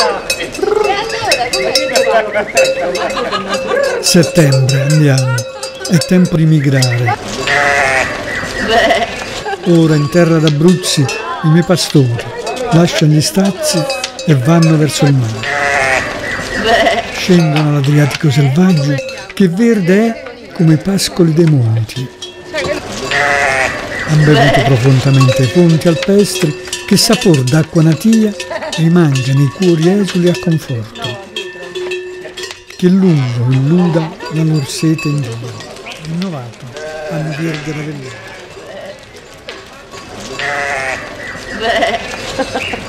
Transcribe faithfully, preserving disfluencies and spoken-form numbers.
Settembre, andiamo. È tempo di migrare. Ora in terra d'Abruzzi i miei pastori lasciano gli stazzi e vanno verso il mare. Scendono all'Adriatico selvaggio che verde è come i pascoli dei monti. Han bevuto profondamente i fonti alpestri che sapor d'acqua natia rimangiano i cuori esuli a conforto. Che lungo illuda la lor sete in Dio, rinnovato hanno verde la vellone.